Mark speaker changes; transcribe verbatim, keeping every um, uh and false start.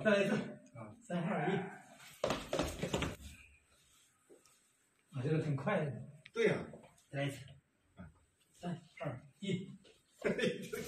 Speaker 1: 再来一次啊，三二一。啊，这个挺快的。
Speaker 2: 对呀、啊，
Speaker 1: 再来一次。三二一。